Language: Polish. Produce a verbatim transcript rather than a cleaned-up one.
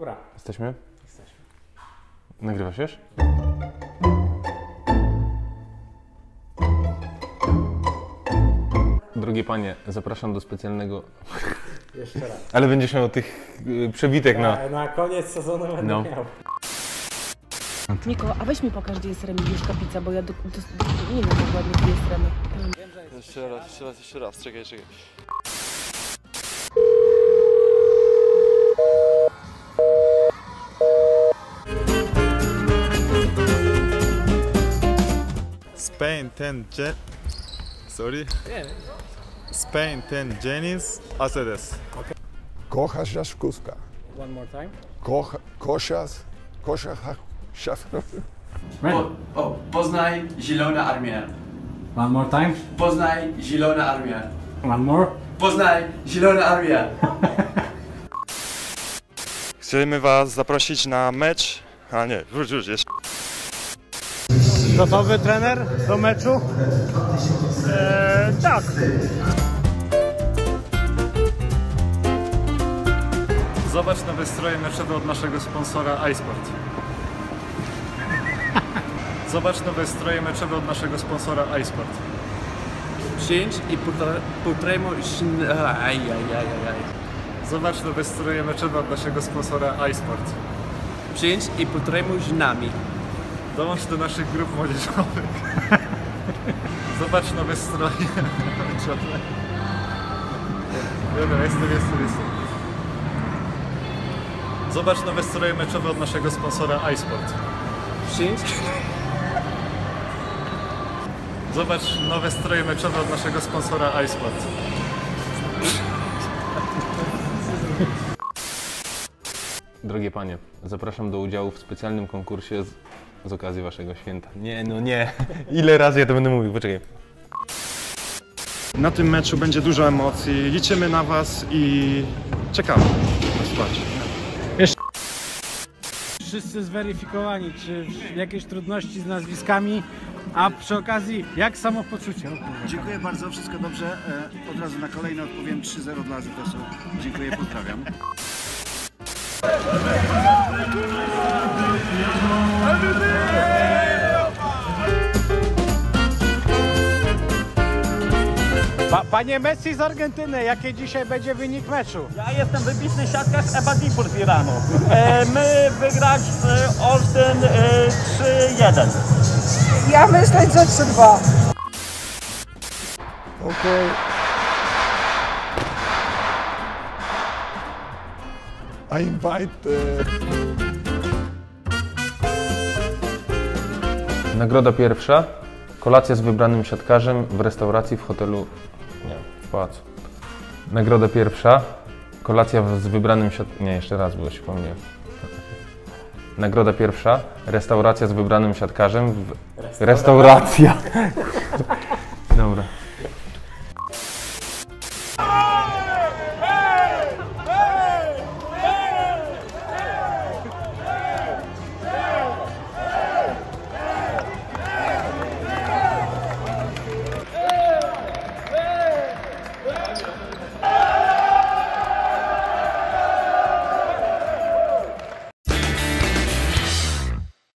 Dobra. Jesteśmy? Jesteśmy. Nagrywasz już? Drogie panie, zapraszam do specjalnego... Jeszcze raz. Ale będziesz miał tych y, przebitek na... Na, na koniec sezonu będę No. miał. Niko, a weź mi pokaż, gdzie jest Remigiuszka Pizza, bo ja do, do, do, nie wiem dokładnie, gdzie jest Remi. Jeszcze raz, jeszcze raz, jeszcze raz, czekaj, czekaj. Spain ten Jen... Sorry? Spain ten Jenis Acedes. Kochas Jaskówka. One more time. Koch, koszas, koszas, szaf. O, o, Poznaj, Zielona Armia. One more time. Poznaj, Zielona Armia. One more. Poznaj, Zielona Armia. Chcemy was zaprosić na mecz. A nie, już, już, jeszcze. Gotowy trener do meczu? Eee, tak. Zobacz nowe stroje meczowe od naszego sponsora iSport. Zobacz nowe stroje meczowe od naszego sponsora iSport. Przyjdź i potrajmo... Aj, aj, aj, aj. Zobacz nowe stroje meczowe od naszego sponsora iSport. Przyjdź i potrajmo z nami. Dołącz do naszych grup młodzieżowych. Zobacz nowe stroje meczowe. Dobra, jestem, jestem, jestem. Zobacz nowe stroje meczowe od naszego sponsora iSport. Przyjdź. Zobacz nowe stroje meczowe od naszego sponsora iSport. Drogie panie, zapraszam do udziału w specjalnym konkursie z, z okazji waszego święta. Nie, no nie. Ile razy ja to będę mówił? Poczekaj. Na tym meczu będzie dużo emocji. Liczymy na was i czekamy na wsparcie. Wszyscy zweryfikowani, czy jakieś trudności z nazwiskami, a przy okazji, jak samopoczucie? Dziękuję bardzo, wszystko dobrze. E, od razu na kolejne odpowiem trzy zero dla Azetesu. Dziękuję, pozdrawiam. Pa, panie Messi z Argentyny, jaki dzisiaj będzie wynik meczu? Ja jestem wybitny siatkarz Ebadipur z Iranu. E, my wygrać z Olsztyn e, trzy jeden. Ja myślę, że trzy dwa. Okej. I invite... Uh... Nagroda pierwsza. Kolacja z wybranym siatkarzem w restauracji w hotelu... Nie, w pałacu. Nagroda pierwsza. Kolacja z wybranym siatkarzem... Nie, jeszcze raz, bo się pomyliłem. Nagroda pierwsza. Restauracja z wybranym siatkarzem w... Restauracja.